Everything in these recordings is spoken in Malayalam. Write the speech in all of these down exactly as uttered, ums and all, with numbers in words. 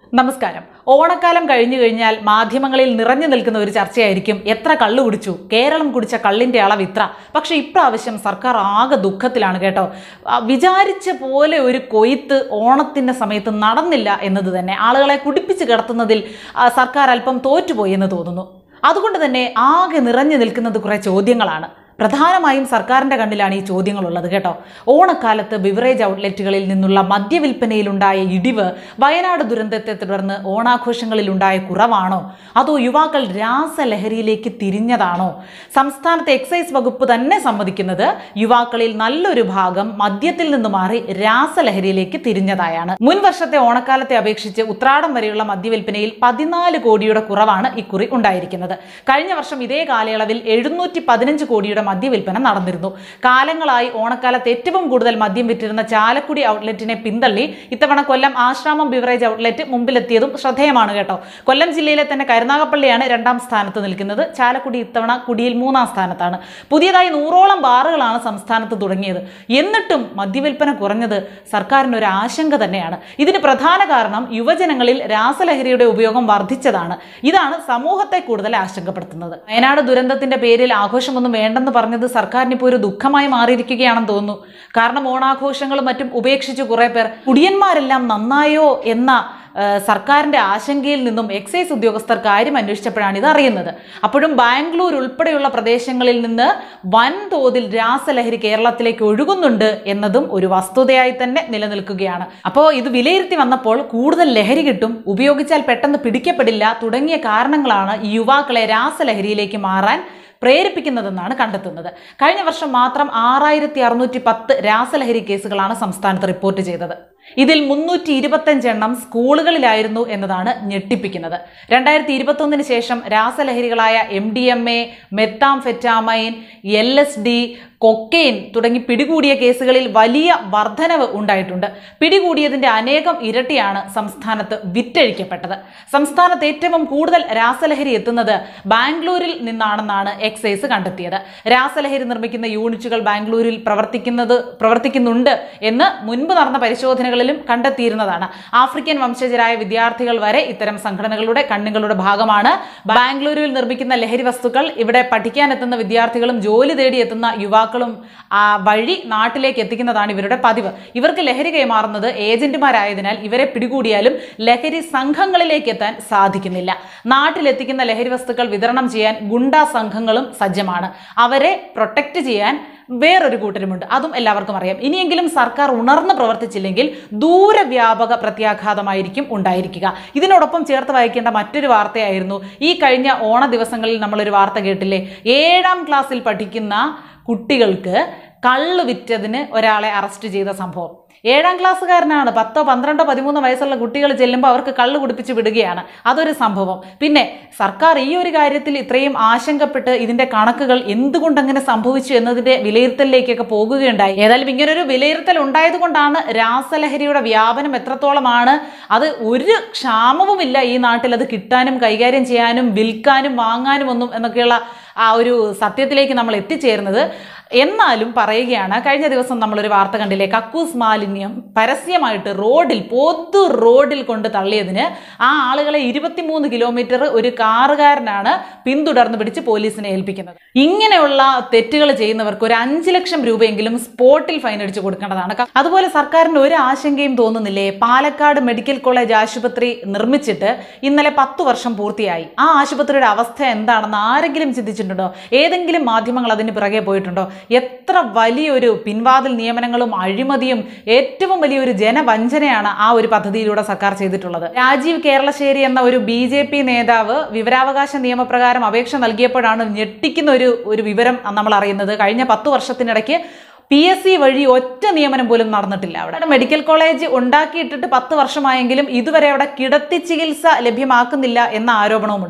നമസ്കാരം. ഓണക്കാലം കഴിഞ്ഞു കഴിഞ്ഞാൽ മാധ്യമങ്ങളിൽ നിറഞ്ഞു നിൽക്കുന്ന ഒരു ചർച്ചയായിരിക്കും എത്ര കള്ളു കുടിച്ചു, കേരളം കുടിച്ച കള്ളിന്റെ അളവ് ഇത്ര. പക്ഷെ ഇപ്രാവശ്യം സർക്കാർ ആകെ ദുഃഖത്തിലാണ് കേട്ടോ. വിചാരിച്ച പോലെ ഒരു കൊയ്ത്ത് ഓണത്തിന്റെ സമയത്ത് നടന്നില്ല എന്നത് തന്നെ ആളുകളെ കുടിപ്പിച്ച് കിടത്തുന്നതിൽ സർക്കാർ അല്പം തോറ്റുപോയി എന്ന് തോന്നുന്നു. അതുകൊണ്ട് തന്നെ ആകെ നിറഞ്ഞു നിൽക്കുന്നത് കുറെ ചോദ്യങ്ങളാണ്. പ്രധാനമായും സർക്കാരിന്റെ കണ്ണിലാണ് ഈ ചോദ്യങ്ങളുള്ളത് കേട്ടോ. ഓണക്കാലത്ത് ബിവറേജ് ഔട്ട്ലെറ്റുകളിൽ നിന്നുള്ള മദ്യവിൽപ്പനയിലുണ്ടായ ഇടിവ് വയനാട് ദുരന്തത്തെ തുടർന്ന് ഓണാഘോഷങ്ങളിലുണ്ടായ കുറവാണോ, അതോ യുവാക്കൾ രാസലഹരിയിലേക്ക് തിരിഞ്ഞതാണോ? സംസ്ഥാനത്തെ എക്സൈസ് വകുപ്പ് തന്നെ സമ്മതിക്കുന്നത് യുവാക്കളിൽ നല്ലൊരു ഭാഗം മദ്യത്തിൽ നിന്ന് മാറി രാസലഹരിയിലേക്ക് തിരിഞ്ഞതായാണ്. മുൻ വർഷത്തെ ഓണക്കാലത്തെ അപേക്ഷിച്ച് ഉത്രാടം വരെയുള്ള മദ്യവിൽപ്പനയിൽ പതിനാല് കോടിയുടെ കുറവാണ് ഇക്കുറി ഉണ്ടായിരിക്കുന്നത്. കഴിഞ്ഞ വർഷം ഇതേ കാലയളവിൽ എഴുന്നൂറ്റി പതിനഞ്ച് കോടിയുടെ മദ്യവിൽപ്പന നടന്നിരുന്നു. കാലങ്ങളായി ഓണക്കാലത്ത് ഏറ്റവും കൂടുതൽ മദ്യം വിറ്റിരുന്ന ചാലക്കുടി ഔട്ട്ലെറ്റിനെ പിന്തള്ളി ഇത്തവണ കൊല്ലം ആശ്രാമം ബിവറേജ് ഔട്ട്ലെറ്റ് മുമ്പിലെത്തിയതും ശ്രദ്ധേയമാണ് കേട്ടോ. കൊല്ലം ജില്ലയിലെ തന്നെ കരുനാഗപ്പള്ളിയാണ് രണ്ടാം സ്ഥാനത്ത് നിൽക്കുന്നത്. ചാലക്കുടി ഇത്തവണ കുടിയിൽ മൂന്നാം സ്ഥാനത്താണ്. പുതിയതായി നൂറോളം ബാറുകളാണ് സംസ്ഥാനത്ത് തുടങ്ങിയത്. എന്നിട്ടും മദ്യവിൽപ്പന കുറഞ്ഞത് സർക്കാരിന് ഒരു ആശങ്ക തന്നെയാണ്. ഇതിന് പ്രധാന കാരണം യുവജനങ്ങളിൽ രാസലഹരിയുടെ ഉപയോഗം വർദ്ധിച്ചതാണ്. ഇതാണ് സമൂഹത്തെ കൂടുതൽ ആശങ്കപ്പെടുത്തുന്നത്. വയനാട് ദുരന്തത്തിന്റെ പേരിൽ ആഘോഷമൊന്നും വേണ്ടെന്ന് പറഞ്ഞത് സർക്കാരിന് ഇപ്പോൾ ഒരു ദുഃഖമായി മാറിയിരിക്കുകയാണെന്ന് തോന്നുന്നു. കാരണം ഓണാഘോഷങ്ങളും മറ്റും ഉപേക്ഷിച്ച് കുറെ പേർ കുടിയന്മാരെല്ലാം നന്നായോ എന്ന സർക്കാരിന്റെ ആശങ്കയിൽ നിന്നും എക്സൈസ് ഉദ്യോഗസ്ഥർ കാര്യം അന്വേഷിച്ചപ്പോഴാണ് ഇത് അറിയുന്നത്. അപ്പോഴും ബാംഗ്ലൂർ ഉൾപ്പെടെയുള്ള പ്രദേശങ്ങളിൽ നിന്ന് വൻതോതിൽ രാസലഹരി കേരളത്തിലേക്ക് ഒഴുകുന്നുണ്ട് എന്നതും ഒരു വസ്തുതയായി തന്നെ നിലനിൽക്കുകയാണ്. അപ്പോൾ ഇത് വിലയിരുത്തി വന്നപ്പോൾ കൂടുതൽ ലഹരി കിട്ടും, ഉപയോഗിച്ചാൽ പെട്ടെന്ന് പിടിക്കപ്പെടില്ല തുടങ്ങിയ കാരണങ്ങളാണ് ഈ യുവാക്കളെ രാസലഹരിയിലേക്ക് മാറാൻ പ്രേരിപ്പിക്കുന്നതെന്നാണ് കണ്ടെത്തുന്നത്. കഴിഞ്ഞ വർഷം മാത്രം ആറായിരത്തി അറുന്നൂറ്റി പത്ത് രാസലഹരി കേസുകളാണ് സംസ്ഥാനത്ത് റിപ്പോർട്ട് ചെയ്തത്. ഇതിൽ മുന്നൂറ്റി ഇരുപത്തഞ്ച് എണ്ണം സ്കൂളുകളിലായിരുന്നു എന്നതാണ് ഞെട്ടിപ്പിക്കുന്നത്. രണ്ടായിരത്തി ഇരുപത്തി ഒന്നിന് ശേഷം രാസലഹരികളായ M D M A, methamphetamine, L S D, cocaine തുടങ്ങി പിടികൂടിയ കേസുകളിൽ വലിയ വർധനവ് ഉണ്ടായിട്ടുണ്ട്. പിടികൂടിയതിന്റെ അനേകം ഇരട്ടിയാണ് സംസ്ഥാനത്ത് വിറ്റഴിക്കപ്പെട്ടത്. സംസ്ഥാനത്ത് ഏറ്റവും കൂടുതൽ രാസലഹരി എത്തുന്നത് ബാംഗ്ലൂരിൽ നിന്നാണെന്നാണ് എക്സൈസ് കണ്ടെത്തിയത്. രാസലഹരി നിർമ്മിക്കുന്ന യൂണിറ്റുകൾ ബാംഗ്ലൂരിൽ പ്രവർത്തിക്കുന്നത് പ്രവർത്തിക്കുന്നുണ്ട് എന്ന് മുൻപ് നടന്ന പരിശോധനകളിലും കണ്ടെത്തിയിരുന്നതാണ്. ആഫ്രിക്കൻ വംശജരായ വിദ്യാർത്ഥികൾ വരെ ഇത്തരം സംഘടനകളുടെ കണ്ണുകളുടെ ഭാഗമാണ്. ബാംഗ്ലൂരിൽ നിർമ്മിക്കുന്ന ലഹരി വസ്തുക്കൾ ഇവിടെ പഠിക്കാനെത്തുന്ന വിദ്യാർത്ഥികളും ജോലി തേടി എത്തുന്ന യുവാക്കളും ആ വഴി നാട്ടിലേക്ക് എത്തിക്കുന്നതാണ് ഇവരുടെ പതിവ്. ഇവർക്ക് ലഹരി കൈമാറുന്നത് ഏജന്റുമാരായതിനാൽ ഇവരെ പിടികൂടിയാലും ലഹരി സംഘങ്ങളിലേക്ക് എത്താൻ സാധിക്കുന്നില്ല. നാട്ടിലെത്തിക്കുന്ന ലഹരി വസ്തുക്കൾ വിതരണം ചെയ്യാൻ ഗുണ്ടാ സംഘങ്ങളും സജ്ജമാണ്. അവരെ പ്രൊട്ടക്ട് ചെയ്യാൻ വേറൊരു കൂട്ടരുമുണ്ട്. അതും എല്ലാവർക്കും അറിയാം. ഇനിയെങ്കിലും സർക്കാർ ഉണർന്ന് പ്രവർത്തിച്ചില്ലെങ്കിൽ ദൂരവ്യാപക പ്രത്യാഘാതമായിരിക്കും ഉണ്ടായിരിക്കുക. ഇതിനോടൊപ്പം ചേർത്ത് വായിക്കേണ്ട മറ്റൊരു വാർത്തയായിരുന്നു ഈ കഴിഞ്ഞ ഓണ ദിവസങ്ങളിൽ നമ്മളൊരു വാർത്ത കേട്ടില്ലേ? ഏഴാം ക്ലാസ്സിൽ പഠിക്കുന്ന കുട്ടികൾക്ക് കള്ള് വിറ്റതിന് ഒരാളെ അറസ്റ്റ് ചെയ്ത സംഭവം. ഏഴാം ക്ലാസ്സുകാരനാണ്. പത്തോ പന്ത്രണ്ടോ പതിമൂന്നോ വയസ്സുള്ള കുട്ടികൾ ചെല്ലുമ്പോൾ അവർക്ക് കള്ള് കുടിപ്പിച്ച് വിടുകയാണ്. അതൊരു സംഭവം. പിന്നെ സർക്കാർ ഈ ഒരു കാര്യത്തിൽ ഇത്രയും ആശങ്കപ്പെട്ട് ഇതിന്റെ കണക്കുകൾ എന്തുകൊണ്ട് അങ്ങനെ സംഭവിച്ചു എന്നതിന്റെ വിലയിരുത്തലിലേക്കൊക്കെ പോകുകയുണ്ടായി. ഏതായാലും ഇങ്ങനൊരു വിലയിരുത്തൽ ഉണ്ടായത് കൊണ്ടാണ് രാസലഹരിയുടെ വ്യാപനം എത്രത്തോളമാണ്, അത് ഒരു ക്ഷാമവുമില്ല ഈ നാട്ടിൽ അത് കിട്ടാനും കൈകാര്യം ചെയ്യാനും വിൽക്കാനും വാങ്ങാനും ഒന്നും എന്നൊക്കെയുള്ള ആ ഒരു സത്യത്തിലേക്ക് നമ്മൾ എത്തിച്ചേരുന്നത്. എന്നാലും പറയുകയാണ്, കഴിഞ്ഞ ദിവസം നമ്മളൊരു വാർത്ത കണ്ടില്ലേ? കക്കൂസ് മാലിന്യം പരസ്യമായിട്ട് റോഡിൽ പൊതു റോഡിൽ കൊണ്ട് തള്ളിയതിന് ആ ആളുകളെ ഇരുപത്തിമൂന്ന് കിലോമീറ്റർ ഒരു കാറുകാരനാണ് പിന്തുടർന്ന് പിടിച്ച് പോലീസിനെ ഏൽപ്പിക്കുന്നത്. ഇങ്ങനെയുള്ള തെറ്റുകൾ ചെയ്യുന്നവർക്ക് ഒരു അഞ്ചു ലക്ഷം രൂപയെങ്കിലും സ്പോട്ടിൽ ഫൈൻ അടിച്ചു കൊടുക്കേണ്ടതാണ്. അതുപോലെ സർക്കാരിന് ഒരു ആശങ്കയും തോന്നുന്നില്ലേ? പാലക്കാട് മെഡിക്കൽ കോളേജ് ആശുപത്രി നിർമ്മിച്ചിട്ട് ഇന്നലെ പത്തു വർഷം പൂർത്തിയായി. ആ ആശുപത്രിയുടെ അവസ്ഥ എന്താണെന്ന് ആരെങ്കിലും ചിന്തിച്ചിട്ടുണ്ടോ? ഏതെങ്കിലും മാധ്യമങ്ങൾ അതിന് പിറകെ പോയിട്ടുണ്ടോ? എത്ര വലിയൊരു പിൻവാതിൽ നിയമനങ്ങളും അഴിമതിയും ഏറ്റവും വലിയൊരു ജനവഞ്ചനയാണ് ആ ഒരു പദ്ധതിയിലൂടെ സർക്കാർ ചെയ്തിട്ടുള്ളത്. രാജീവ് കേരളശ്ശേരി എന്ന ഒരു ബി ജെ പി നേതാവ് വിവരാവകാശ നിയമപ്രകാരം അപേക്ഷ നൽകിയപ്പോഴാണ് ഞെട്ടിക്കുന്ന ഒരു ഒരു വിവരം നമ്മൾ അറിയുന്നത്. കഴിഞ്ഞ പത്തു വർഷത്തിനിടയ്ക്ക് പി എസ് സി വഴി ഒറ്റ നിയമനം പോലും നടന്നിട്ടില്ല. അവിടെ മെഡിക്കൽ കോളേജ് ഉണ്ടാക്കിയിട്ടിട്ട് പത്ത് വർഷമായെങ്കിലും ഇതുവരെ അവിടെ കിടത്തി ചികിത്സ ലഭ്യമാക്കുന്നില്ല എന്ന ആരോപണവുമുണ്ട്.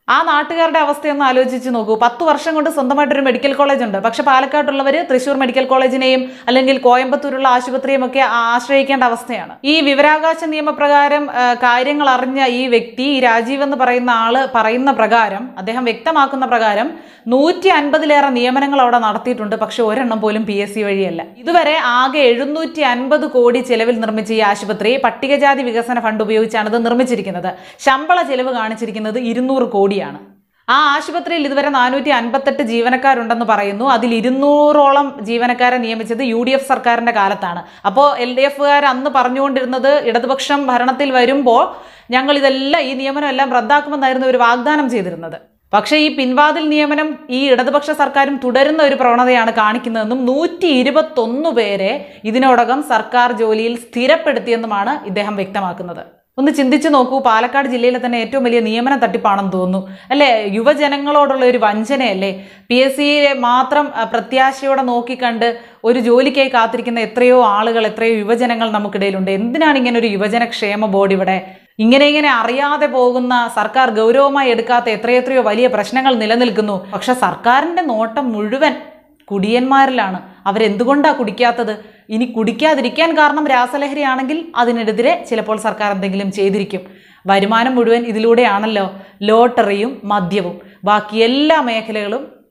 ആ നാട്ടുകാരുടെ അവസ്ഥയൊന്ന് ആലോചിച്ച് നോക്കൂ. പത്ത് വർഷം കൊണ്ട് സ്വന്തമായിട്ടൊരു മെഡിക്കൽ കോളേജ് ഉണ്ട്. പക്ഷെ പാലക്കാട്ടുള്ളവർ തൃശ്ശൂർ മെഡിക്കൽ കോളേജിനെയും അല്ലെങ്കിൽ കോയമ്പത്തൂരുള്ള ആശുപത്രിയും ഒക്കെ ആശ്രയിക്കേണ്ട അവസ്ഥയാണ്. ഈ വിവരാവകാശ നിയമപ്രകാരം കാര്യങ്ങൾ അറിഞ്ഞ ഈ വ്യക്തി, ഈ രാജീവ് എന്ന് പറയുന്ന ആള് പറയുന്ന പ്രകാരം, അദ്ദേഹം വ്യക്തമാക്കുന്ന പ്രകാരം നൂറ്റി അൻപതിലേറെ നിയമനങ്ങൾ അവിടെ നടത്തിയിട്ടുണ്ട്. പക്ഷെ ഒരെണ്ണം പോലും പി എസ് സി വഴിയല്ല. ഇതുവരെ ആകെ എഴുന്നൂറ്റി അൻപത് കോടി ചെലവിൽ നിർമ്മിച്ച ഈ ആശുപത്രി പട്ടികജാതി വികസന ഫണ്ട് ഉപയോഗിച്ചാണ് ഇത് നിർമ്മിച്ചിരിക്കുന്നത്. ശമ്പള ചെലവ് കാണിച്ചിരിക്കുന്നത് ഇരുന്നൂറ് കോടി. ആ ആശുപത്രിയിൽ ഇതുവരെ നാനൂറ്റി അൻപത്തെട്ട് ജീവനക്കാരുണ്ടെന്ന് പറയുന്നു. അതിൽ ഇരുന്നൂറോളം ജീവനക്കാരെ നിയമിച്ചത് യു ഡി എഫ് സർക്കാരിന്റെ കാലത്താണ്. അപ്പോൾ എൽ ഡി എഫുകാർ അന്ന് പറഞ്ഞുകൊണ്ടിരുന്നത് ഇടതുപക്ഷം ഭരണത്തിൽ വരുമ്പോൾ ഞങ്ങൾ ഇതെല്ലാം ഈ നിയമനം എല്ലാം റദ്ദാക്കുമെന്നായിരുന്നു ഒരു വാഗ്ദാനം ചെയ്തിരുന്നത്. പക്ഷേ ഈ പിൻവാതിൽ നിയമനം ഈ ഇടതുപക്ഷ സർക്കാരും തുടരുന്ന ഒരു പ്രവണതയാണ് കാണിക്കുന്നതെന്നും നൂറ്റി ഇരുപത്തൊന്ന് പേരെ ഇതിനോടകം സർക്കാർ ജോലിയിൽ സ്ഥിരപ്പെടുത്തിയെന്നുമാണ് ഇദ്ദേഹം വ്യക്തമാക്കുന്നത്. ഒന്ന് ചിന്തിച്ചു നോക്കൂ. പാലക്കാട് ജില്ലയിലെ തന്നെ ഏറ്റവും വലിയ നിയമന തട്ടിപ്പാണെന്ന് തോന്നുന്നു അല്ലേ? യുവജനങ്ങളോടുള്ള ഒരു വഞ്ചനയല്ലേ? പി എസ് സിയെ മാത്രം പ്രത്യാശയോടെ നോക്കിക്കണ്ട് ഒരു ജോലിക്കായി കാത്തിരിക്കുന്ന എത്രയോ ആളുകൾ, എത്രയോ യുവജനങ്ങൾ നമുക്കിടയിലുണ്ട്. എന്തിനാണ് ഇങ്ങനെ ഒരു യുവജന ക്ഷേമ ബോർഡ് ഇവിടെ? ഇങ്ങനെ ഇങ്ങനെ അറിയാതെ പോകുന്ന, സർക്കാർ ഗൗരവമായി എടുക്കാത്ത എത്രയെത്രയോ വലിയ പ്രശ്നങ്ങൾ നിലനിൽക്കുന്നു. പക്ഷെ സർക്കാരിന്റെ നോട്ടം മുഴുവൻ കുടിയന്മാരിലാണ്. അവരെന്തുകൊണ്ടാണ് കുടിക്കാത്തത്? ഇനി കുടിക്കാതിരിക്കാൻ കാരണം രാസലഹരിയാണെങ്കിൽ അതിനെതിരെ ചിലപ്പോൾ സർക്കാർ എന്തെങ്കിലും ചെയ്തിരിക്കും. വരുമാനം മുഴുവൻ ഇതിലൂടെയാണല്ലോ. ലോട്ടറിയും മദ്യവും, ബാക്കി എല്ലാ മേഖലകളും